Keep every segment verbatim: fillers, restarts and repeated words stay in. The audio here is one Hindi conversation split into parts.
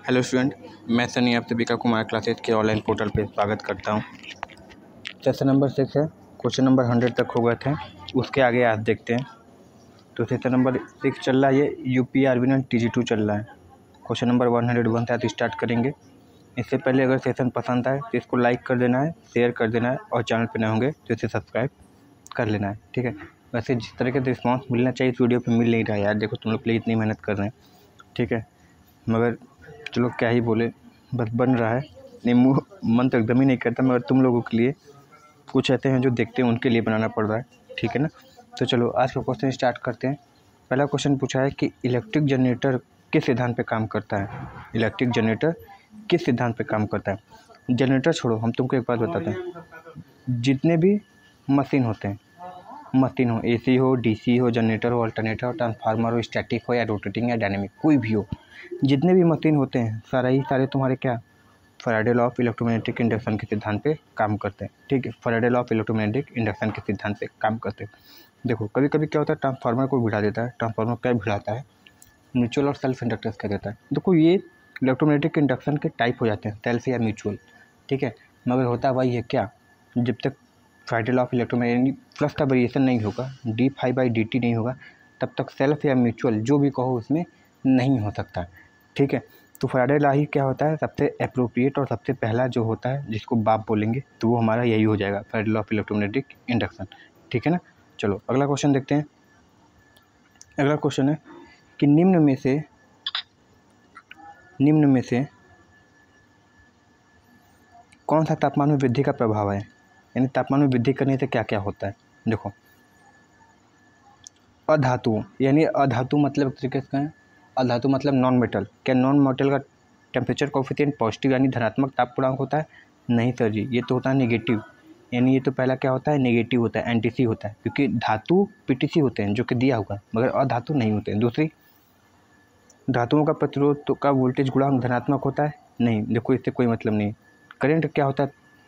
हेलो स्टूडेंट, मैं सनी आप सभी का कुमार क्लासेस के ऑनलाइन पोर्टल पे स्वागत करता हूँ। सेशन नंबर सिक्स है, क्वेश्चन नंबर हंड्रेड तक हो गए थे, उसके आगे आज देखते हैं। तो सेशन नंबर सिक्स चल रहा है, ये U P R B N T G two चल रहा है। Question number one hundred one से स्टार्ट करेंगे। इससे पहले अगर सेशन पसंद आए तो इसको लाइक कर देना है, शेयर कर देना है, और चैनल पर नए होंगे तो इसे सब्सक्राइब कर लेना है, ठीक है। वैसे जिस तरह का रिस्पॉन्स मिलना चाहिए इस वीडियो पर मिल नहीं रहा है यार, देखो तुम लोग के लिए इतनी मेहनत कर रहे हैं, ठीक है, मगर चलो क्या ही बोले, बस बन रहा है। नहीं, मुँह मन तो एकदम ही नहीं करता, मगर तुम लोगों के लिए कुछ ऐसे हैं जो देखते हैं उनके लिए बनाना पड़ रहा है, ठीक है ना। तो चलो आज का क्वेश्चन स्टार्ट करते हैं। पहला क्वेश्चन पूछा है कि इलेक्ट्रिक जनरेटर किस सिद्धांत पे काम करता है। इलेक्ट्रिक जनरेटर किस सिद्धांत पे काम करता है। जनरेटर छोड़ो, हम तुमको एक बात बताते हैं। जितने भी मशीन होते हैं, मशीन हो, एसी हो, डीसी हो, जनरेटर हो, अल्टरनेटर हो, ट्रांसफार्मर हो, स्टैटिक हो या रोटेटिंग या डायनेमिक, कोई भी हो, जितने भी मशीन होते हैं सारा ही सारे तुम्हारे क्या Faraday law of electromagnetic induction के सिद्धांत पे काम करते हैं, ठीक है। Faraday law of electromagnetic induction के सिद्धांत पे काम करते हैं। देखो कभी कभी क्या होता है, ट्रांसफार्मर को भिड़ा देता है, ट्रांसफार्मर क्या भिड़ाता है, म्यूचुअल और सेल्फ इंडक्टेंस कह देता है। देखो ये इलेक्ट्रोमैग्नेटिक इंडक्शन के टाइप हो जाते हैं, सेल्फ या म्यूचुअल, ठीक है। मगर होता वही है क्या, जब तक Faraday law of electromagnetic plus का वेरिएशन नहीं होगा, D five by D T नहीं होगा, तब तक सेल्फ या म्यूचुअल जो भी कहो उसमें नहीं हो सकता, ठीक है। तो फैराडे लॉ ही क्या होता है, सबसे अप्रोप्रिएट और सबसे पहला जो होता है जिसको बाप बोलेंगे तो वो हमारा यही हो जाएगा, Faraday law of electromagnetic induction, ठीक है ना। चलो अगला क्वेश्चन देखते हैं। अगला क्वेश्चन है कि निम्न में से निम्न में से कौन सा तापमान में वृद्धि का प्रभाव है। यानी तापमान में वृद्धि करने से क्या क्या होता है। देखो अधातु, यानी अधातु मतलब एक तरीके से अधातु मतलब नॉन मेटल। क्या नॉन मेटल का टेम्परेचर कोफिशिएंट पॉजिटिव यानी धनात्मक ताप पूर्णांक होता है। नहीं सर जी, ये तो होता है नेगेटिव। यानी ये तो पहला क्या होता है, नेगेटिव होता है, एनटीसी होता है, क्योंकि धातु पीटीसी होते हैं जो कि दिया होगा, मगर अधातु नहीं होते हैं। दूसरी, धातुओं का प्रतिरोध तो का वोल्टेज गुणांक धनात्मक होता है। नहीं, देखो इससे कोई मतलब नहीं। करंट क्या होता है,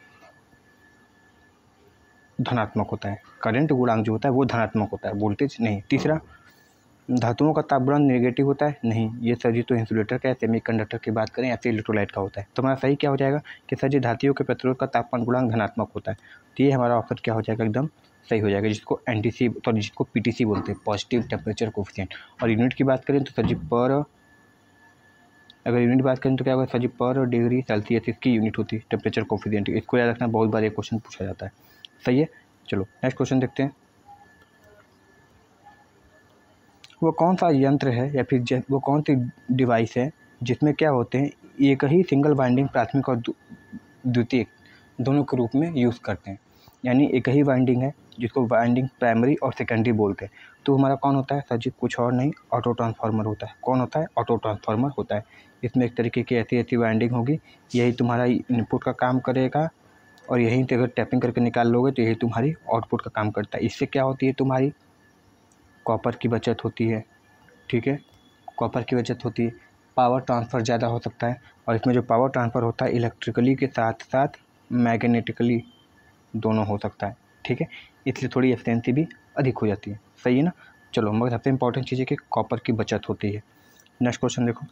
धनात्मक होता है। करंट गुणांक जो होता है वो धनात्मक होता है, वोल्टेज नहीं। तीसरा, धातुओं का ताप गुणांक नेगेटिव होता है। नहीं, ये सर जी तो इंसुलेटर का, सेमीकंडक्टर की बात करें या फिर इलेक्ट्रोलाइट का होता है। तो हमारा सही क्या हो जाएगा कि सर जी धातुओं के प्रतिरोध का तापमान गुणांक धनात्मक होता है। तो ये हमारा ऑप्शन क्या हो जाएगा, एकदम सही हो जाएगा, जिसको एनटीसी सॉरी जिसको पीटीसी बोलते हैं, पॉजिटिव टेम्परेचर कोफिशिएंट। और यूनिट की बात करें तो सर जी पर, अगर यूनिट बात करें तो क्या होगा सर जी, पर डिग्री सेल्सियस इसकी यूनिट होती है टेम्परेचर कोफिशिएंट। इसको याद रखना, बहुत बार ये क्वेश्चन पूछा जाता है, सही है। चलो नेक्स्ट क्वेश्चन देखते हैं। वो कौन सा यंत्र है या फिर वो कौन सी डिवाइस है जिसमें क्या होते हैं, एक ही सिंगल वाइंडिंग प्राथमिक और द्वितीयक दोनों के रूप में यूज़ करते हैं। यानी एक ही वाइंडिंग है जिसको वाइंडिंग प्राइमरी और सेकेंडरी बोलते हैं। तो हमारा कौन होता है सर जी, कुछ और नहीं, ऑटो ट्रांसफार्मर होता है। कौन होता है, ऑटो ट्रांसफार्मर होता है। इसमें एक तरीके की ऐसी ऐसी वाइंडिंग होगी, यही तुम्हारा इनपुट का काम करेगा, और यहीं से अगर टैपिंग करके निकाल लोगे तो यही तुम्हारी आउटपुट का काम करता है। इससे क्या होती है, तुम्हारी कॉपर की बचत होती है, ठीक है, कॉपर की बचत होती है। पावर ट्रांसफ़र ज़्यादा हो सकता है, और इसमें जो पावर ट्रांसफ़र होता है इलेक्ट्रिकली के साथ साथ मैग्नेटिकली दोनों हो सकता है, ठीक है। इसलिए थोड़ी एफिशिएंसी भी अधिक हो जाती है, सही है ना। चलो मगर सबसे इंपॉर्टेंट चीज़ है कि कॉपर की बचत होती है। नेक्स्ट क्वेश्चन देखो,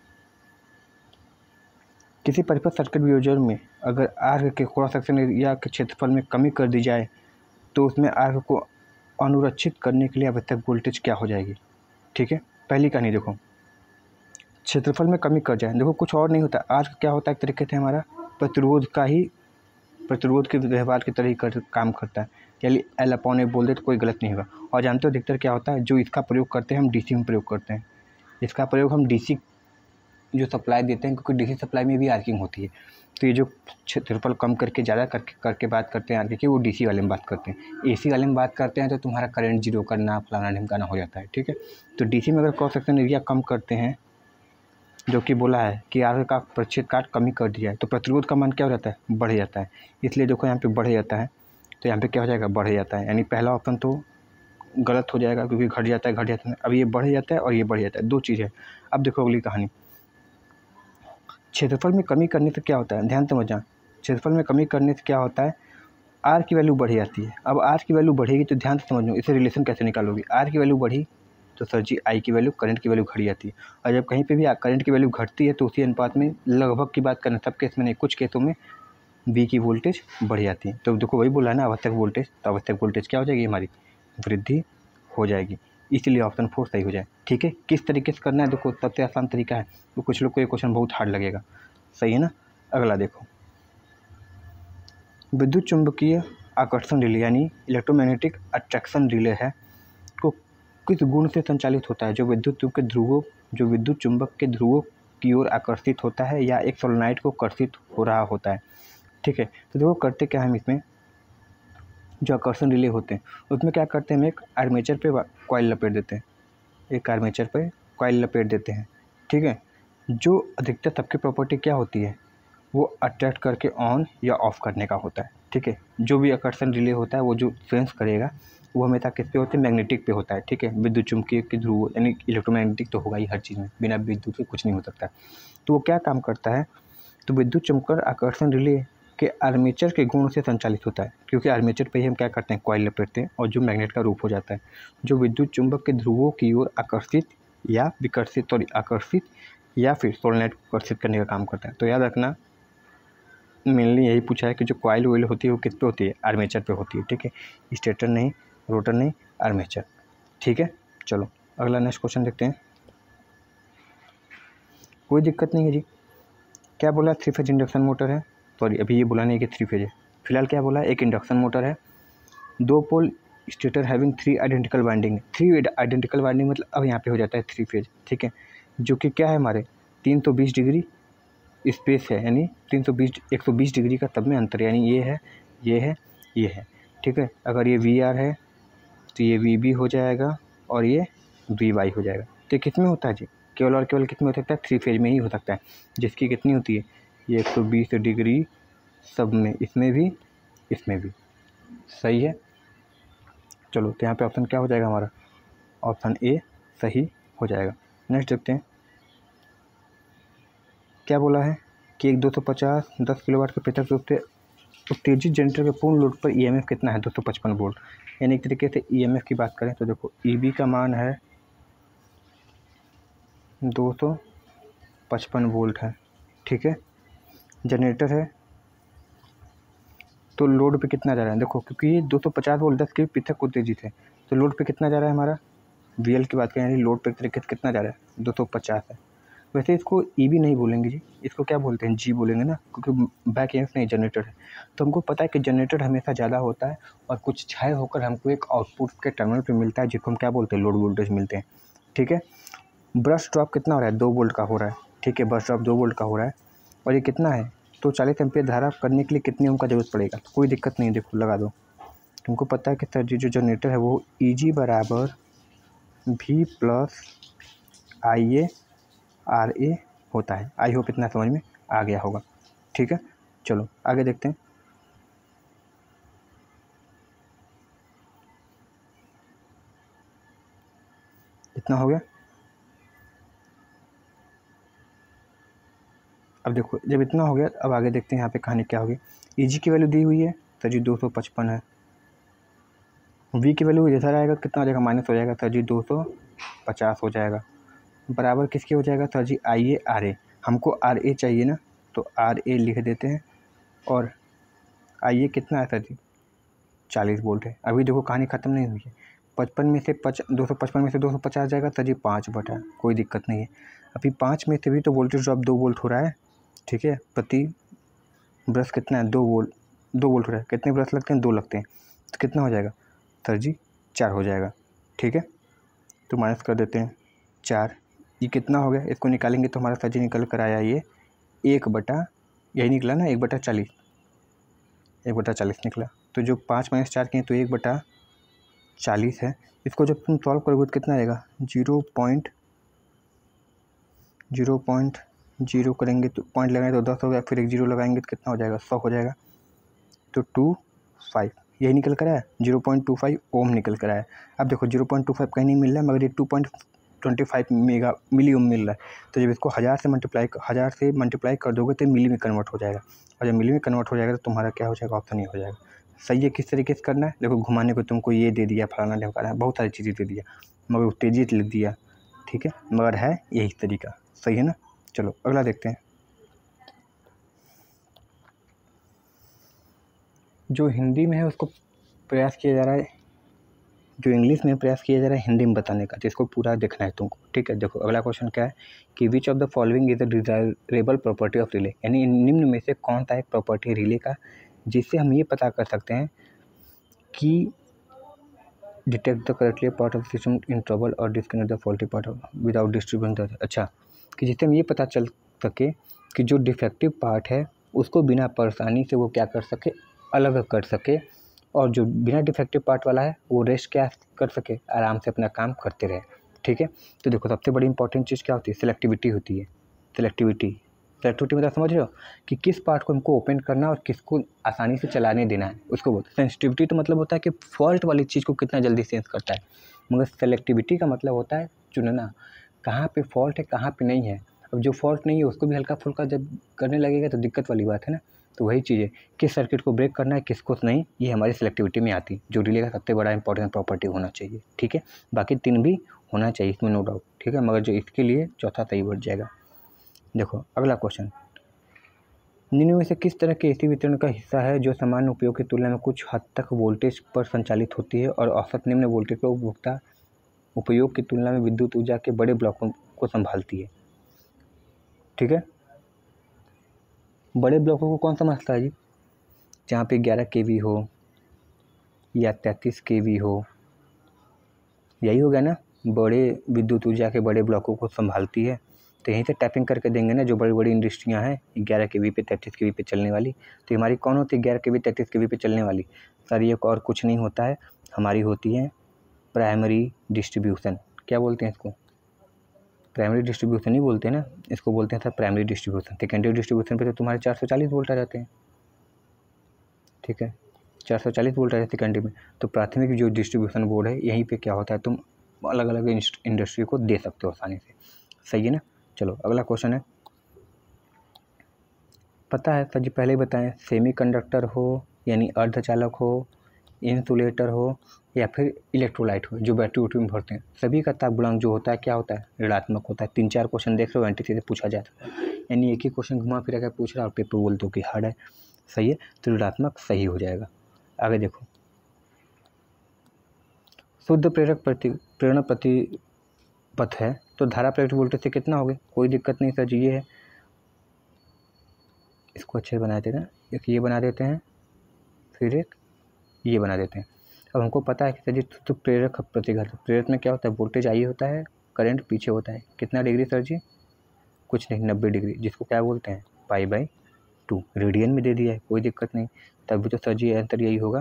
किसी परिपथ सर्किट वियोजन में अगर आर्क के क्रॉस सेक्शन एरिया के क्षेत्रफल में कमी कर दी जाए तो उसमें आर्क को अनुरक्षित करने के लिए आवश्यक वोल्टेज क्या हो जाएगी, ठीक है। पहली कहानी देखो, क्षेत्रफल में कमी कर जाए, देखो कुछ और नहीं होता, आर्क क्या होता है, एक तरीके से हमारा प्रतिरोध का ही, प्रतिरोध के व्यवहार की तरह ही कर, काम करता है। यानी एल अपॉन ए बोल दे तो कोई गलत नहीं होगा। और जानते हो अधिकतर क्या होता है, जो इसका प्रयोग करते हैं हम डीसी में प्रयोग करते हैं। इसका प्रयोग हम डीसी जो सप्लाई देते हैं, क्योंकि डीसी सप्लाई में भी आर्किंग होती है। तो ये जो क्षेत्रफल कम करके ज़्यादा करके करके बात करते हैं आर्किंग की, वो डीसी वाले में बात करते हैं। एसी वाले में बात करते हैं तो तुम्हारा करंट जीरो करना, फलाना ढिमकाना हो जाता है, ठीक है। तो डीसी में अगर क्रॉस सेक्शन एरिया कम करते हैं, जो कि बोला है कि आर्क का प्रतिच्छेद काट कमी कर दिया है, तो प्रतिरोध का मान क्या हो जाता है, बढ़ जाता है। इसलिए देखो यहाँ पे बढ़ जाता है, तो यहाँ पे क्या हो जाएगा, बढ़ जाता है। यानी पहला ऑप्शन तो गलत हो जाएगा, क्योंकि घट जाता है घट जाता है। अब ये बढ़ जाता है और ये बढ़ जाता है, दो चीज़ है। अब देखो अगली कहानी, क्षेत्रफल में कमी करने से क्या होता है, ध्यान समझना। क्षेत्रफल में कमी करने से क्या होता है, आर की वैल्यू बढ़ जाती है। अब आर की वैल्यू बढ़ेगी तो ध्यान से समझो, इसे रिलेशन कैसे निकालोगे। आर की वैल्यू बढ़ी तो सर जी आई की वैल्यू करंट की वैल्यू घट जाती है। और जब कहीं पे भी करंट की वैल्यू घटती है तो उसी अनुपात में लगभग की बात करें, सब केस में नहीं, कुछ केसों में बी की वोल्टेज बढ़ जाती है। तो देखो वही बोला है ना आवश्यक वोल्टेज, तो आवश्यक वोल्टेज क्या हो जाएगी हमारी, वृद्धि हो जाएगी। इसलिए ऑप्शन फोर सही हो जाए। ठीक है, किस तरीके से करना है देखो, सबसे आसान तरीका है। तो कुछ लोग को ये क्वेश्चन बहुत हार्ड लगेगा, सही है ना। अगला देखो, विद्युत चुंबकीय आकर्षण रिले यानी इलेक्ट्रोमैग्नेटिक अट्रैक्शन रिले है को किस गुण से संचालित होता है, जो विद्युत चुंबक के ध्रुवों जो विद्युत चुंबक के ध्रुवों की ओर आकर्षित होता है या एक सोलेनॉइड को कर्षित हो रहा होता है। ठीक है, तो देखो करते क्या हम इसमें, जो आकर्षण रिले होते हैं उसमें क्या करते हैं, हम एक आर्मेचर पे कॉइल लपेट देते हैं, एक आर्मेचर पे कॉइल लपेट देते हैं। ठीक है, जो अधिकतर सबकी प्रॉपर्टी क्या होती है, वो अट्रैक्ट करके ऑन या ऑफ करने का होता है। ठीक है, जो भी आकर्षण रिले होता है वो जो सेंस करेगा वो हमेशा किस पे होते हैं, मैग्नेटिक पे होता है। ठीक है, विद्युत चुम्बकीय के ध्रुव यानी इलेक्ट्रोमैग्नेटिक तो होगा ही हर चीज़ में, बिना विद्युत के कुछ नहीं हो सकता। तो वो क्या काम करता है, तो विद्युत चुम्बकर आकर्षण रिले के आर्मेचर के गुण से संचालित होता है, क्योंकि आर्मेचर पे ही हम क्या करते हैं, कॉइल लपेटते हैं और जो मैग्नेट का रूप हो जाता है, जो विद्युत चुंबक के ध्रुवों की ओर आकर्षित या विकर्षित सॉरी आकर्षित या फिर सोलेनॉइड को आकर्षित करने का काम करता है। तो याद रखना मेनली यही पूछा है कि जो कॉइल वॉइल होती है वो किस पे होती है, आर्मेचर पे होती है। ठीक है, स्टेटर नहीं, रोटर नहीं, आर्मेचर। ठीक है, चलो अगला नेक्स्ट क्वेश्चन देखते हैं। कोई दिक्कत नहीं है जी, क्या बोला, थ्री फेज इंडक्शन मोटर है, सॉरी अभी ये बोला नहीं कि थ्री फेज है, फिलहाल क्या बोला, एक इंडक्शन मोटर है, दो pole stator having three identical winding. Three identical winding मतलब अब यहाँ पे हो जाता है थ्री फेज। ठीक है, जो कि क्या है हमारे तीन सौ बीस डिग्री स्पेस है, यानी तीन सौ बीस एक सौ बीस डिग्री का तब में अंतर, यानी ये है ये है ये है। ठीक है, अगर ये वी आर है तो ये वी बी हो जाएगा और ये वी वाई हो जाएगा। तो किस में होता है जी, केवल और केवल किस में हो सकता है, थ्री फेज में ही हो सकता है, जिसकी कितनी होती है, ये एक सौ बीस डिग्री सब में, इसमें भी इसमें भी। सही है, चलो तो यहाँ पे ऑप्शन क्या हो जाएगा हमारा, ऑप्शन ए सही हो जाएगा। नेक्स्ट देखते हैं, क्या बोला है कि एक दो सौ पचास दस किलोवाट के पृथक रूप से उत्तेजित जनरेटर के पूर्ण लोड पर ईएमएफ कितना है, दो सौ पचपन वोल्ट। यानी एक तरीके से ईएमएफ की बात करें तो देखो ईबी का मान है दो सौ पचपन वोल्ट है। ठीक है, जनरेटर है तो लोड पे कितना जा रहा है, देखो क्योंकि ये दो सौ पचास वोल्ट दस के पृथक उत्तेजित है तो लोड पे कितना जा रहा है हमारा, वीएल की बात करें यानी लोड पे एक तरीके से कितना जा रहा है, दो सौ पचास है। वैसे इसको ईबी नहीं बोलेंगे जी, इसको क्या बोलते हैं, जी बोलेंगे ना, क्योंकि बैक ईएमएफ नहीं जनरेटर है। तो हमको पता है कि जनरेटर हमेशा ज़्यादा होता है और कुछ छाए होकर हमको एक आउटपुट के टर्मिनल पे मिलता है जिसको हम क्या बोलते हैं, लोड वोल्टेज मिलते हैं। ठीक है, ब्रश ड्रॉप कितना हो रहा है, दो वोल्ट का हो रहा है। ठीक है, ब्रश ड्रॉप दो वोल्ट का हो रहा है और ये कितना है, तो चालीस एम्पीयर धारा करने के लिए कितनी ओम का जरूरत पड़ेगा, तो कोई दिक्कत नहीं, देखो लगा दो। तुमको पता है कि सर जी जो जनरेटर है वो ई जी बराबर V plus I A R A होता है। आई होप इतना समझ में आ गया होगा। ठीक है, चलो आगे देखते हैं। इतना हो गया, अब देखो जब इतना हो गया अब आगे देखते हैं यहाँ पे कहानी क्या होगी। ई जी की वैल्यू दी हुई है सर जी दो सौ पचपन है, वी की वैल्यू जैसा रहेगा कितना हो जाएगा, माइनस हो जाएगा सर जी दो सौ पचास हो जाएगा, बराबर किसके हो जाएगा sir ji I A R ए। हमको आर ए चाहिए ना, तो आर ए लिख देते हैं और आई ए कितना है सर जी चालीस वोल्ट है। अभी देखो कहानी ख़त्म नहीं हुई है, पचपन में से पच दो सौ पचपन में से दो सौ पचास जाएगा सर जी पाँच बटा, कोई दिक्कत नहीं है। अभी पाँच में से भी तो वोल्टेज ड्रॉप दो वोल्ट हो रहा है। ठीक है, प्रति ब्रश कितना है, दो वोल्ट दो वोल्ट हो रहा है, कितने ब्रश लगते हैं, दो लगते हैं, तो कितना हो जाएगा सर जी चार हो जाएगा। ठीक है, तो माइनस कर देते हैं चार, ये कितना हो गया, इसको निकालेंगे तो हमारा सर जी निकल कर आया ये एक बटा, यही निकला ना, एक बटा चालीस, एक बटा चालीस निकला। तो जो पाँच माइनस चार किए तो एक बटा चालीस है। इसको जब तुम सॉल्व करोगे तो कितना आएगा, zero point zero point zero करेंगे तो पॉइंट लगाएंगे तो दस हो गया, फिर एक जीरो लगाएंगे तो कितना हो जाएगा, सौ हो जाएगा। तो टू फाइव यही निकल कर आया, zero point two five ohm निकल कर आया। अब देखो जीरो पॉइंट टू फाइव कहीं नहीं मिल रहा है मगर ये two point twenty five mega milli ohm मिल रहा है। तो जब इसको हज़ार से मल्टीप्लाई हज़ार से मल्टीप्लाई कर दोगे तो मिली में कन्वर्ट हो जाएगा, और जब मिली में कन्वर्ट हो जाएगा तो तुम्हारा क्या हो जाएगा, ऑप्शन ये हो जाएगा। सही है, किस तरीके से करना है, देखो घुमाने को तुमको ये दे दिया, फलाना ढमकाना, बहुत सारी चीज़ें दे दिया, मगर उत्तेजित लिख दिया, ठीक है, मगर है यही तरीका, सही है ना। चलो अगला देखते हैं। जो हिंदी में है उसको प्रयास किया जा रहा है, जो इंग्लिश में प्रयास किया जा रहा है हिंदी में बताने का, तो इसको पूरा देखना है तुमको, ठीक है। देखो अगला क्वेश्चन क्या है कि which of the following is the desirable property of relay, यानी निम्न में से कौन सा एक प्रॉपर्टी है रिले का जिससे हम ये पता कर सकते हैं कि detect the correctly part of system in trouble और disconnect the faulty part without disturbing the, अच्छा, कि जिससे हम ये पता चल सके कि जो डिफेक्टिव पार्ट है उसको बिना परेशानी से वो क्या कर सके, अलग कर सके, और जो बिना डिफेक्टिव पार्ट वाला है वो रेस्ट क्या कर सके, आराम से अपना काम करते रहे, ठीक है। तो देखो सबसे बड़ी इंपॉर्टेंट चीज़ क्या होती है, सिलेक्टिविटी होती है। सिलेक्टिविटी सिलेक्टिविटी मतलब समझ रहे हो कि किस पार्ट को हमको ओपन करना और किसको आसानी से चलाने देना है, उसको बोलते हैं। सेंसिटिविटी तो मतलब होता है कि फॉल्ट वाली चीज़ को कितना जल्दी सेंस करता है, मगर सेलेक्टिविटी का मतलब होता है चुनना, कहाँ पे फॉल्ट है कहाँ पे नहीं है। अब जो फॉल्ट नहीं है उसको भी हल्का फुल्का जब करने लगेगा तो दिक्कत वाली बात है ना। तो वही चीज़ है, किस सर्किट को ब्रेक करना है किसको नहीं, ये हमारी सिलेक्टिविटी में आती है, जो रिले का सबसे बड़ा इंपॉर्टेंट प्रॉपर्टी होना चाहिए, ठीक है। बाकी तीन भी होना चाहिए इसमें नो डाउट, ठीक है, मगर जो इसके लिए चौथा सही बढ़ जाएगा। देखो अगला क्वेश्चन, निम्न में से किस तरह के एसी वितरण का हिस्सा है जो सामान्य उपयोग की तुलना में कुछ हद तक वोल्टेज पर संचालित होती है और औसत निम्न वोल्टेज पर उपभोक्ता उपयोग की तुलना में विद्युत ऊर्जा के बड़े ब्लॉकों को संभालती है, ठीक है। बड़े ब्लॉकों को कौन समझता है जी, जहाँ पे ग्यारह के वी हो या तैंतीस के वी हो, यही हो गया ना, बड़े विद्युत ऊर्जा के बड़े ब्लॉकों को संभालती है। तो यहीं से टैपिंग करके देंगे ना, जो बड़ी बड़ी इंडस्ट्रियाँ हैं ग्यारह के वी पे तैंतीस के वी पे चलने वाली, तो हमारी कौन होती है ग्यारह के वी तैंतीस के वी पे चलने वाली, सर ये और कुछ नहीं होता है, हमारी होती है प्राइमरी डिस्ट्रीब्यूशन। क्या बोलते हैं इसको, प्राइमरी डिस्ट्रीब्यूशन ही बोलते हैं ना, इसको बोलते हैं sir primary distribution. Secondary distribution पे तो तुम्हारे चार सौ चालीस वोल्ट आ जाते हैं, ठीक है, चार सौ चालीस वोल्ट आ जाते हैं सेकेंडरी में। तो प्राथमिक जो डिस्ट्रीब्यूशन बोर्ड है यहीं पे क्या होता है, तुम अलग अलग इंडस्ट्री को दे सकते हो आसानी से, सही है ना। चलो अगला क्वेश्चन है, पता है सर जी पहले ही बताएं, सेमी कंडक्टर हो यानी अर्धचालक हो, इंसुलेटर हो या फिर इलेक्ट्रोलाइट हो जो बैटरी उटरी में भरते हैं, सभी का ताप गुणांक जो होता है क्या होता है, ऋणात्मक होता है। तीन चार क्वेश्चन देख लो एनटीसी से पूछा जाता है, यानी एक ही क्वेश्चन घुमा फिरा कर पूछ रहा है और पेपर बोल दो कि हार्ड है, सही है, तो ऋणात्मक सही हो जाएगा। आगे देखो, शुद्ध प्रेरक प्रति प्रेरणा प्रति पथ है तो धारा प्रेरित वोल्टेज से कितना होगा, कोई दिक्कत नहीं सर जी, ये है, इसको अच्छे बना देते हैं, एक ये बना देते हैं फिर एक ये बना देते हैं। अब हमको पता है कि सर जी तो प्रेरक प्रतिघात, प्रेरक में क्या होता है, वोल्टेज आई होता है, करंट पीछे होता है, कितना डिग्री सर जी, कुछ नहीं नब्बे डिग्री, जिसको क्या बोलते हैं पाई बाई टू, रेडियन में दे दिया है, कोई दिक्कत नहीं, तभी तो सर जी आंसर यही होगा,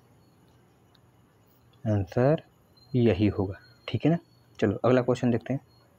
आंसर यही होगा, ठीक है ना। चलो अगला क्वेश्चन देखते हैं,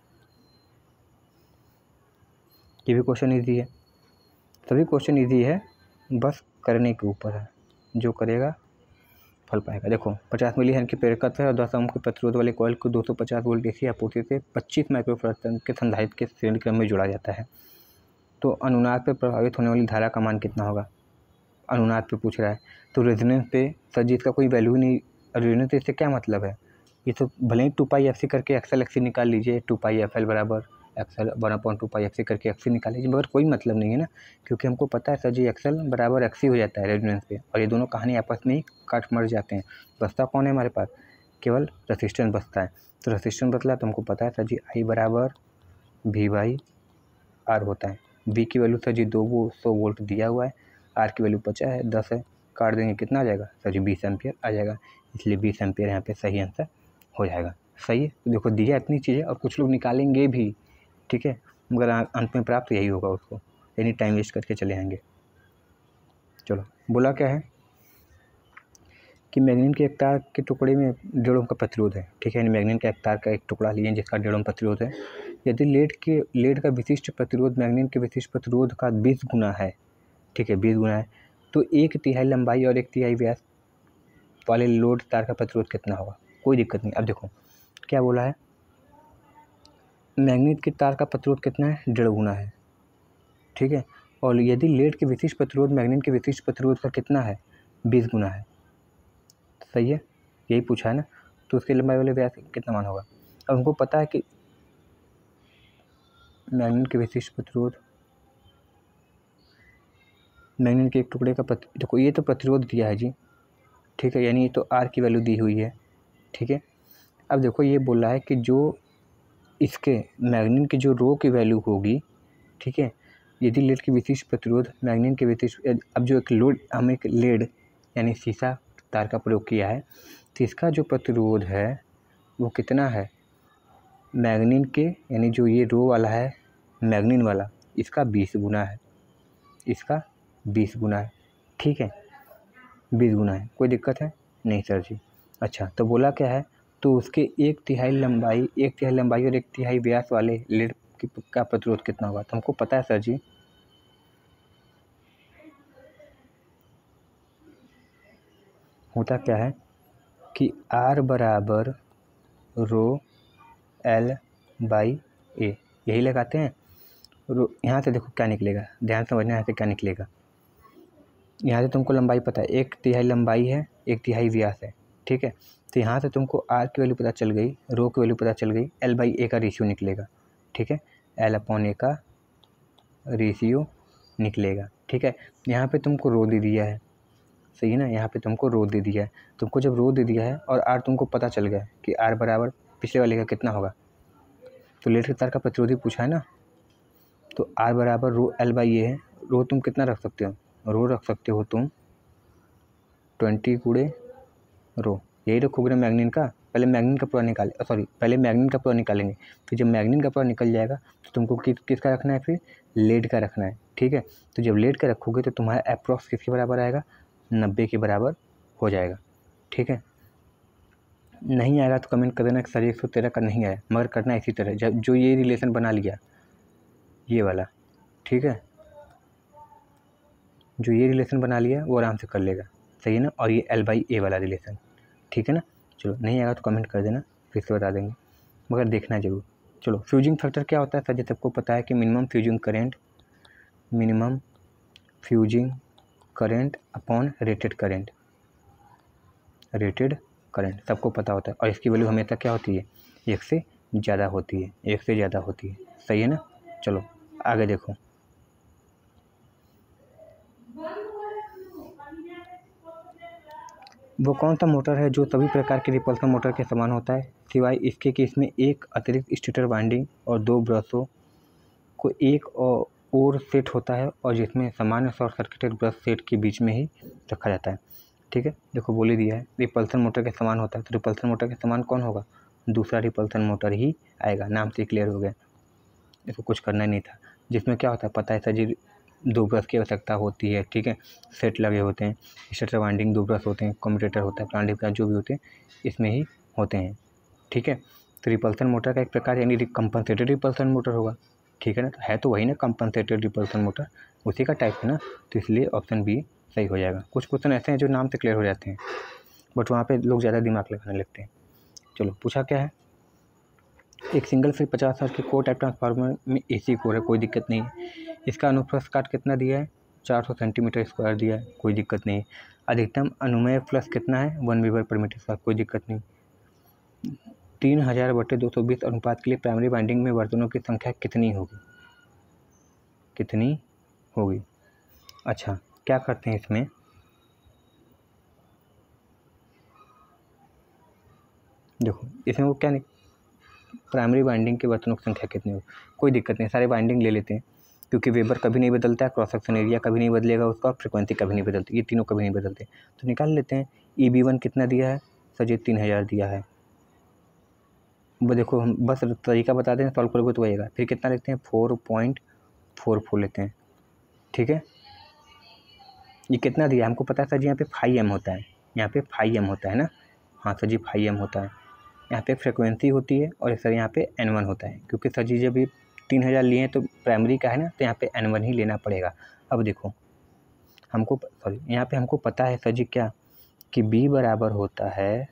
ये भी क्वेश्चन ईजी है, सभी क्वेश्चन ईजी है, बस करने के ऊपर है, जो करेगा फल पाएगा। देखो पचास मिली हेनरी की प्रेरकत्व है और दस ओम के प्रतिरोध वाले कॉइल को दो सौ पचास वोल्ट एसी आपूर्ति से पच्चीस माइक्रोफैराड के संधारित्र के श्रेणी क्रम में जोड़ा जाता है, तो अनुनाद पर प्रभावित होने वाली धारा का मान कितना होगा, अनुनाद पे पूछ रहा है, तो रेजोनेंस पे सर जी इसका कोई वैल्यू नहीं, रेजोनेंस इससे क्या मतलब है, ये तो भले ही टू पाई एफ सी करके एक्सएल एक्सी निकाल लीजिए, टू पाई एफ एल बराबर XL one upon two pi F C करके एक्सी निकाल लीजिए, मगर कोई मतलब नहीं है ना, क्योंकि हमको पता है सर जी एक्सएल बराबर एक्सी हो जाता है रेजोनेंस पे, और ये दोनों कहानी आपस में ही काट मर जाते हैं। बचता कौन है हमारे पास, केवल रसिस्टेंस बचता है, तो रसिस्टेंस बचला तो हमको पता है सर जी आई बराबर वी बाई आर होता है। वी की वैल्यू सर जी दो सौ वोल्ट दिया हुआ है, आर की वैल्यू पचास है, दस है, काट देंगे कितना आ जाएगा सर जी बीस एम्पियर आ जाएगा, इसलिए बीस एम्पियर यहाँ पे सही आंसर हो जाएगा, सही है। तो देखो दिया इतनी चीज़ें और कुछ लोग निकालेंगे भी, ठीक है, मगर अंत में प्राप्त यही होगा उसको, यानी टाइम वेस्ट करके चले आएंगे। चलो बोला क्या है कि मैग्नीन के एक तार के टुकड़े में डेढ़ ओम का प्रतिरोध है, ठीक है, यानी मैग्नीन का एक तार का एक टुकड़ा लिए जिसका डेढ़ ओम प्रतिरोध है, यदि लेड के लेड का विशिष्ट प्रतिरोध मैग्नीन के विशिष्ट प्रतिरोध का बीस गुना है, ठीक है, बीस गुना है, तो एक तिहाई लंबाई और एक तिहाई व्यास वाले लोड तार का प्रतिरोध कितना होगा, कोई दिक्कत नहीं। अब देखो क्या बोला है, मैग्नेट के तार का प्रतिरोध कितना है, डेढ़ गुना है, ठीक है, और यदि लेड के विशिष्ट प्रतिरोध मैग्नेट के विशिष्ट प्रतिरोध का कितना है, बीस गुना है, सही है, यही पूछा है ना, तो उसके लंबाई वाले व्यास कितना मान होगा, अब हमको पता है कि मैग्नीन के विशिष्ट प्रतिरोध, मैग्नीन के एक टुकड़े का प्रति देखो ये तो प्रतिरोध दिया है जी, ठीक है, यानी ये तो आर की वैल्यू दी हुई है, ठीक है। अब देखो ये बोला है कि जो इसके मैग्नीन की जो रो की वैल्यू होगी, ठीक है, यदि लेड की विशिष्ट प्रतिरोध मैग्नीन के विशिष्ट, अब जो एक लोड हम एक लेड यानी सीसा तार का प्रयोग किया है तो इसका जो प्रतिरोध है वो कितना है, मैग्नीन के यानी जो ये रो वाला है मैग्नीन वाला इसका बीस गुना है, इसका बीस गुना है, ठीक है, बीस गुना है। कोई दिक्कत है नहीं सर जी। अच्छा तो बोला क्या है, तो उसके एक तिहाई लंबाई एक तिहाई लंबाई और एक तिहाई व्यास वाले लेड का प्रतिरोध कितना होगा, तो हमको पता है सर जी, होता क्या है कि R बराबर रो एल बाई ए, यही लगाते हैं। रो यहाँ से देखो क्या निकलेगा, ध्यान समझना यहाँ से क्या निकलेगा। यहाँ से तुमको लंबाई पता है, एक तिहाई लंबाई है एक तिहाई व्यास है, ठीक है, तो यहाँ से तुमको R की वैल्यू पता चल गई, रो की वैल्यू पता चल गई, एल बाई ए का रेशियो निकलेगा, ठीक है, एल अपॉन ए का रेशियो निकलेगा, ठीक है। यहाँ पे तुमको रो दे दिया है, सही है ना, यहाँ पे तुमको रो दे दिया है, तुमको जब रो दे दिया है और आर तुमको पता चल गया कि आर बराबर पिछले वाले का कितना होगा, तो लेड के तार का प्रतिरोधी पूछा है ना, तो आर बराबर रो एल बाई ए है। रो तुम कितना रख सकते हो, रो रख सकते हो तुम ट्वेंटी गुड़े रो, यही रखोगे ना मैग्नीन का। पहले मैग्नीन का पूरा निकाले सॉरी पहले मैग्नीन का पूरा निकालेंगे, फिर जब मैग्नीन का पूरा निकल जाएगा तो तुमको किस किसका रखना है, फिर लेड का रखना है, ठीक है। तो जब लेड का रखोगे तो तुम्हारा अप्रॉक्स किसके बराबर आएगा, नब्बे के बराबर हो जाएगा, ठीक है। नहीं आएगा तो कमेंट कर देना कि सर एक सौ तेरह का नहीं आया, मगर करना इसी तरह, जब जो ये रिलेशन बना लिया ये वाला, ठीक है, जो ये रिलेशन बना लिया वो आराम से कर लेगा, सही है ना, और ये एल बाई ए वाला रिलेशन, ठीक है ना। चलो नहीं आएगा तो कमेंट कर देना, फिर से बता देंगे, मगर देखना जरूर। चलो फ्यूजिंग फैक्टर क्या होता है सर, जैसे सबको पता है कि minimum fusing current, minimum fusing current upon rated current, rated current सबको पता होता है, और इसकी वैल्यू हमेशा क्या होती है, एक से ज़्यादा होती है, एक से ज़्यादा होती है, सही है ना। चलो आगे देखो, वो कौन सा मोटर है जो सभी प्रकार के रिपल्सन मोटर के समान होता है, सिवाय इसके कि इसमें एक अतिरिक्त स्टेटर वाइंडिंग और दो ब्रशों को एक और और सेट होता है, और जिसमें सामान्य शॉर्ट सर्किटेड ब्रश सेट के बीच में ही रखा जाता है, ठीक है। देखो बोल ही दिया है रिपल्सन मोटर के समान होता है, तो रिपल्सन मोटर के समान कौन होगा, दूसरा रिपल्सन मोटर ही आएगा, नाम से क्लियर हो गया, इसको कुछ करना नहीं था। जिसमें क्या होता है पता है सर जी, दो ब्रश की आवश्यकता होती है, ठीक है, सेट लगे होते हैं, स्टेटर वाइंडिंग दो ब्रश होते हैं, कम्यूटेटर होता है, प्लांट का जो भी होते हैं इसमें ही होते हैं, ठीक है। तो रिपल्सन मोटर का एक प्रकार यानी कंपनसेटेड रिपल्सन मोटर होगा, ठीक है ना, तो है तो वही ना कंपनसेटेड रिपल्सन मोटर, उसी का टाइप है ना, तो इसलिए ऑप्शन बी सही हो जाएगा। कुछ क्वेश्चन ऐसे हैं जो नाम से क्लियर हो जाते हैं, बट वहाँ पे लोग ज़्यादा दिमाग लगाने लगते हैं। चलो पूछा क्या है, एक सिंगल फेज पचास हर्ट्ज के कोर टाइप ट्रांसफार्मर में एसी कोर है, कोई दिक्कत नहीं है। इसका अनुप्रस्थ काट कितना दिया है, चार सौ सेंटीमीटर स्क्वायर दिया है, कोई दिक्कत नहीं है। अधिकतम अनुमेय फ्लक्स कितना है, वन वीबर पर मीटर स्क्वायर, कोई दिक्कत नहीं। तीन हज़ार बटे दो सौ बीस अनुपात के लिए प्राइमरी वाइंडिंग में वर्तनों की संख्या कितनी होगी, कितनी होगी। अच्छा क्या करते हैं इसमें, देखो इसमें वो क्या नहीं, प्राइमरी वाइंडिंग के बर्तनों की संख्या कितनी हो, कोई दिक्कत नहीं, सारे वाइंडिंग ले लेते हैं, क्योंकि वेबर कभी नहीं बदलता है, क्रॉस सेक्शन एरिया कभी नहीं बदलेगा उसका, और फ्रिक्वेंसी कभी नहीं बदलती, ये तीनों कभी नहीं बदलते, तो निकाल लेते हैं। ई बी वन कितना दिया है सर जी, तीन हज़ार दिया है, वो देखो हम बस तरीका बता दें, सॉल्व करोगे तो आएगा। फिर कितना लेते हैं, फोर पॉइंट फोर फोर लेते हैं, ठीक है। ये कितना दिया हमको पता है सर जी, यहाँ पे फाइव एम होता है, यहाँ पे फाइव एम होता है ना, हाँ सर जी फाइव एम होता है, यहाँ पे फ्रिक्वेंसी होती है, और सर यहाँ पे एन वन होता है, क्योंकि सर जी जब ये तीन हज़ार लिए हैं तो प्राइमरी का है ना, तो यहाँ पे एन वन ही लेना पड़ेगा। अब देखो हमको सॉरी यहाँ पे हमको पता है सर जी क्या, कि बी बराबर होता है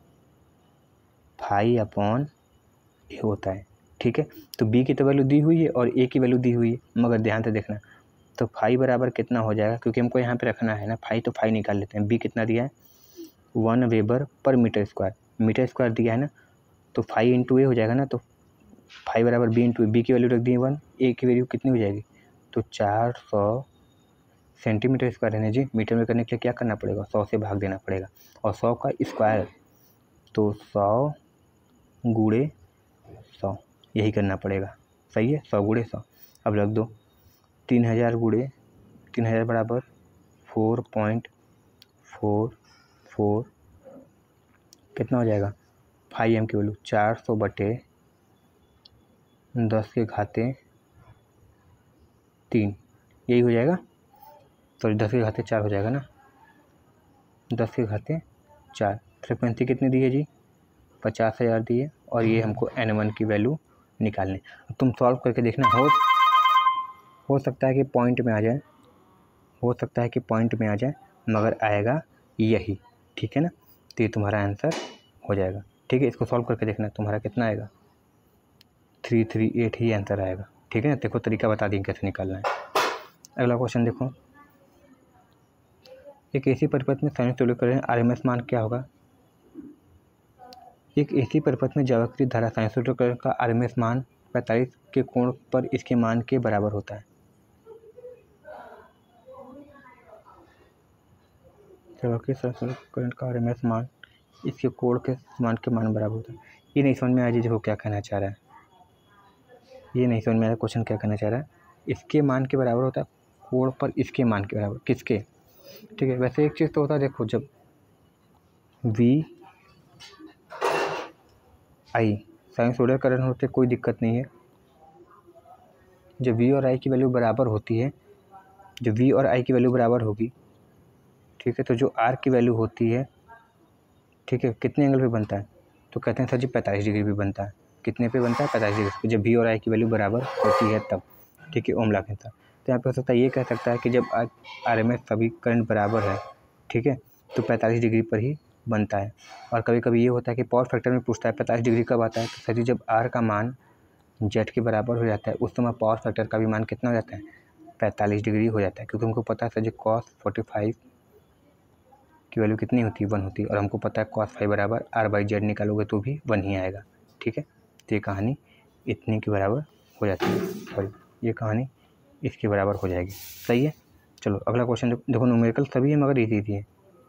फाइव अपॉन ए होता है, ठीक है। तो बी की तो वैल्यू दी हुई है और ए की वैल्यू दी हुई है, मगर ध्यान से देखना, तो फाइव बराबर कितना हो जाएगा, क्योंकि हमको यहाँ पे रखना है ना फाइव, तो फाइव निकाल लेते हैं। बी कितना दिया है, one weber per metre square, metre square दिया है ना, तो फाइव इंटू ए हो जाएगा ना, तो फाइव बराबर बी इंटू बी की वैल्यू रख दी वन, ए की वैल्यू कितनी हो जाएगी, तो चार सौ सेंटीमीटर स्क्वायर है ना जी। मीटर में करने के लिए क्या करना पड़ेगा, सौ से भाग देना पड़ेगा, और सौ का स्क्वायर तो सौ गुणे सौ यही करना पड़ेगा। सही है, सौ गुणे सौ। अब रख दो तीन हज़ार गुणे तीन हज़ार बराबर फोर पॉइंट फोर फोर कितना हो जाएगा, फाइव एम की वैल्यू चार सौ बटे दस के घाते तीन, यही हो जाएगा। सॉरी दस के घाते चार हो जाएगा ना, दस के घाते चार। फ्रिक्वेंसी कितनी दी है जी, पचास हज़ार दी है, और ये हमको एन वन की वैल्यू निकालने। तुम सॉल्व करके देखना, हो हो सकता है कि पॉइंट में आ जाए, हो सकता है कि पॉइंट में आ जाए, मगर आएगा यही। ठीक है ना, तो ये तुम्हारा आंसर हो जाएगा। ठीक है, इसको सॉल्व करके देखना तुम्हारा कितना आएगा, थ्री थ्री एट ही आंसर आएगा। ठीक है ना, देखो तरीका बता दी कैसे निकालना है। अगला क्वेश्चन देखो, एक एसी परिपथ में साइनसॉइडल आर एम एस मान क्या होगा। एक एसी परिपथ में जागृत धारा साइनसॉइडल करंट का आर एम एस मान पैंतालीस के कोण पर इसके मान के बराबर होता है। जागृत साइनसॉइडल करंट का आर एम एस मान इसके कोण के मान के मान बराबर होता है। ये नहीं समझ में आया जी, देखो क्या कहना चाह रहा है, ये नहीं समझ में आया क्वेश्चन क्या कहना चाह रहा है। इसके मान के बराबर होता है, कोण पर इसके मान के बराबर, किसके। ठीक है, वैसे एक चीज़ तो होता है, देखो जब वी आई साइनसॉइडल करंट होते कोई दिक्कत नहीं है, जब वी और आई की वैल्यू बराबर होती है, जब वी और आई की वैल्यू बराबर होगी, ठीक है, तो जो आर की वैल्यू होती है, ठीक है, कितने एंगल पे बनता है, तो कहते हैं सर जी पैंतालीस डिग्री पे बनता है। कितने पे बनता है, पैंतालीस डिग्री पे, जब वी और आई की वैल्यू बराबर होती है तब। ठीक है, ओम लॉ के अनुसार। तो यहाँ पे हो सकता है ये कह सकता है कि जब आर एम एस सभी करंट बराबर है, ठीक है, तो पैंतालीस डिग्री पर ही बनता है। और कभी कभी ये होता है कि पावर फैक्टर में पूछता है पैंतालीस डिग्री कब आता है, तो सर जी जब आर का मान जेड के बराबर हो जाता है उस समय पावर फैक्टर का भी मान कितना हो जाता है, पैंतालीस डिग्री हो जाता है। क्योंकि हमको पता है सर जी कॉस फोर्टी फाइव की वैल्यू कितनी होती है, वन होती है, और हमको पता है कॉस फाइव बराबर आर बाई जेड निकालोगे तो भी वन ही आएगा। ठीक है, तो ये कहानी इतने के बराबर हो जाती है, सॉरी ये कहानी इसके बराबर हो जाएगी। सही है, चलो अगला क्वेश्चन देखो, न्यूमेरिकल सभी है मगर इजी दी है।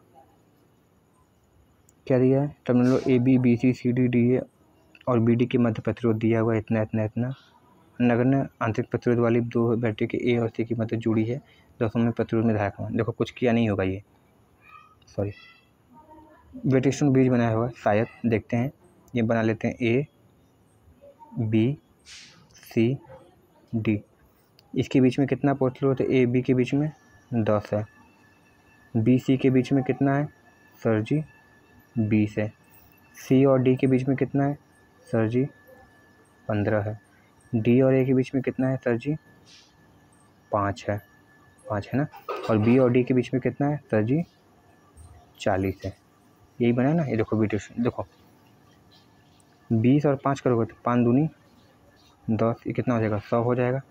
क्या दिया है, terminal A B B C C D D A और बी डी के मध्य प्रतिरोध दिया हुआ है इतना इतना इतना। नगण्य आंतरिक प्रतिरोध वाली दो बैटरी के ए और सी की मध्य जुड़ी है, दोस्तों में प्रतिरोध में धारा का मान। देखो कुछ किया नहीं होगा, ये सॉरी वेटेशन ब्रिज बनाया हुआ शायद, देखते हैं, ये बना लेते हैं ए बी सी डी। इसके बीच में कितना प्रतिरोध है, ए बी के बीच में दस है, बी सी के बीच में कितना है सर जी बीस है, सी और डी के बीच में कितना है सर जी पंद्रह है, डी और ए के बीच में कितना है सर जी पाँच है, पाँच है ना, और बी और डी के बीच में कितना है सर जी चालीस है। यही बना है ना, ये देखो वेटेशन, देखो बीस और पाँच करोगे तो पाँच दूनी दस, ये कितना हो जाएगा, सौ हो जाएगा।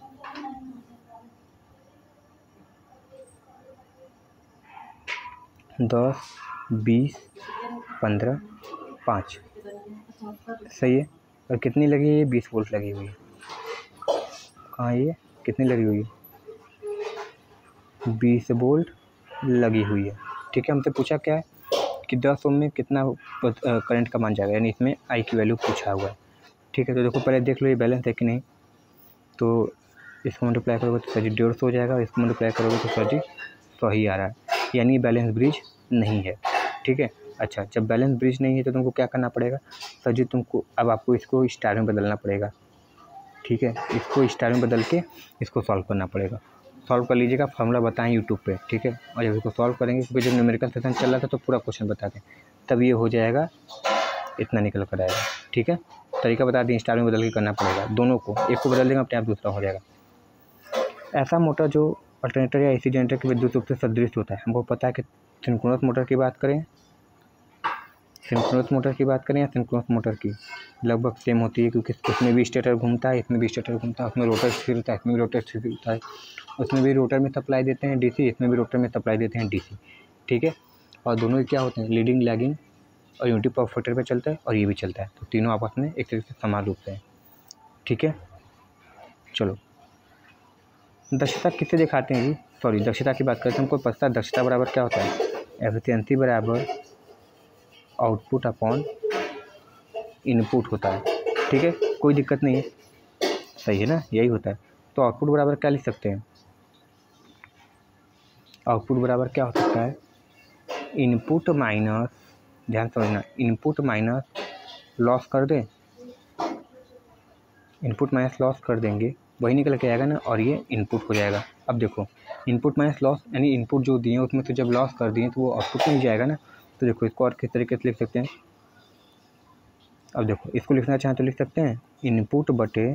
दस बीस पंद्रह पाँच, सही है। और कितनी लगी है, बीस वोल्ट लगी हुई है। कहाँ ये कितनी लगी हुई है, बीस वोल्ट लगी हुई है। ठीक है, हमसे पूछा क्या है कि दस ओम में कितना करंट का मान जाएगा, यानी इसमें आई की वैल्यू पूछा हुआ है। ठीक है, तो देखो पहले देख लो ये बैलेंस है कि नहीं, तो इसको मल्टीप्लाई करोगे तो सर जी डेढ़ सौ हो जाएगा, इसको मल्टीप्लाई करोगे तो सर जी सौ ही आ रहा है, यानी बैलेंस ब्रिज नहीं है। ठीक है, अच्छा जब बैलेंस ब्रिज नहीं है तो तुमको क्या करना पड़ेगा सर जी, तुमको अब आपको इसको स्टार में बदलना पड़ेगा। ठीक है, इसको स्टार में बदल के इसको सॉल्व करना पड़ेगा। सॉल्व कर लीजिएगा, फॉर्मूला बताएं यूट्यूब पे। ठीक है, और जब इसको सॉल्व करेंगे, क्योंकि जब न्यूमेरिकल सेशन चल रहा था तो पूरा क्वेश्चन बताते तब ये हो जाएगा, इतना निकल कर आएगा। ठीक है, तरीका बता दें, स्टार में बदल के करना पड़ेगा दोनों को, एक को बदल देंगे अपने आप दूसरा हो जाएगा। ऐसा मोटर जो अल्टरनेटर या एसी जनरेटर के विद्युत रूप से सदृश होता है, हमको पता है कि सिंक्रोनस मोटर की बात करें सिंक्रोनस मोटर की बात करें या सिंक्रोनस मोटर की लगभग सेम होती है, क्योंकि उसमें भी स्टेटर घूमता है, इसमें भी स्टेटर घूमता है, उसमें रोटर स्थिर होता है, इसमें भी रोटर स्थिर होता है, उसमें भी रोटर में सप्लाई देते हैं डीसी, इसमें भी रोटर में सप्लाई देते हैं डीसी। ठीक है, और दोनों क्या होते हैं, लीडिंग लैगिंग और यूनिटी पावर फैक्टर पे चलता है और ये भी चलता है, तो तीनों आपस में एक तरीके से समान रूप से है। ठीक है, चलो दक्षता किससे दिखाते हैं जी, सॉरी दक्षता की बात करते हैं। हमको पता है दक्षता बराबर क्या होता है, एफिशिएंसी बराबर आउटपुट अपॉन इनपुट होता है। ठीक है, कोई दिक्कत नहीं है, सही है ना, यही होता है। तो आउटपुट बराबर क्या लिख सकते हैं, आउटपुट बराबर क्या हो सकता है, इनपुट माइनस, ध्यान समझना, इनपुट माइनस लॉस कर दें, इनपुट माइनस लॉस कर देंगे, वही निकल के आएगा ना, और ये इनपुट हो जाएगा। अब देखो इनपुट माइनस लॉस यानी इनपुट जो दिए उसमें से जब लॉस कर दिए तो वो आउटपुट में ही जाएगा ना। तो देखो इसको और किस तरीके से लिख सकते हैं, अब देखो इसको लिखना चाहें तो लिख सकते हैं इनपुट बटे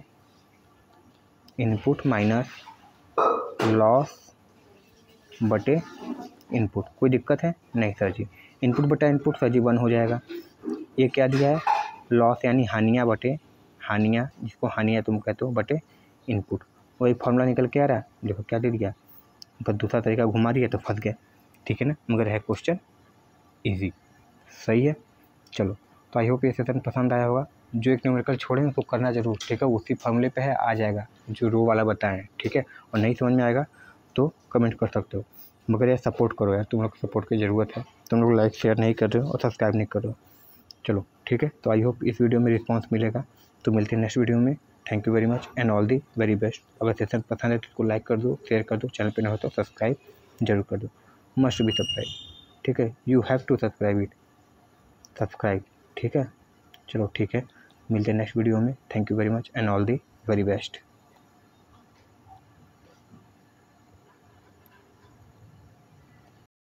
इनपुट माइनस लॉस बटे इनपुट। कोई दिक्कत है नहीं सर जी, इनपुट बटा इनपुट सर जी वन हो जाएगा। ये क्या दिया है, लॉस यानी हानियाँ बटे हानियाँ, जिसको हानियाँ तुम कहते हो, बटे इनपुट। वही फॉर्मूला निकल के आ रहा है, देखो क्या दे दिया, बस दूसरा तरीका घुमा दिया तो फंस गया। ठीक है ना, मगर है क्वेश्चन इजी, सही है। चलो तो आई होप ये सेशन पसंद आया होगा। जो एक न्यूमेरिकल छोड़े उसको करना जरूर, ठीक है, उसी फॉर्मूले पे है, आ जाएगा जो रो वाला बताएं। ठीक है, और नहीं समझ में आएगा तो कमेंट कर सकते हो, मगर यार सपोर्ट करो यार, तुम लोग सपोर्ट की ज़रूरत है, तुम लोग लाइक शेयर नहीं कर रहे हो और सब्सक्राइब नहीं कर रहे हो। चलो ठीक है, तो आई होप इस वीडियो में रिस्पांस मिलेगा। तो मिलते हैं नेक्स्ट वीडियो में। Thank you very much and all the very best. अगर सेशन पसंद है तो इसको लाइक कर दो, शेयर कर दो, चैनल पे न हो तो सब्सक्राइब जरूर कर दो, मस्ट बी सब्सक्राइब। ठीक है, you have to subscribe it, subscribe. ठीक है, चलो ठीक है, मिलते हैं नेक्स्ट वीडियो में। Thank you very much and all the very best.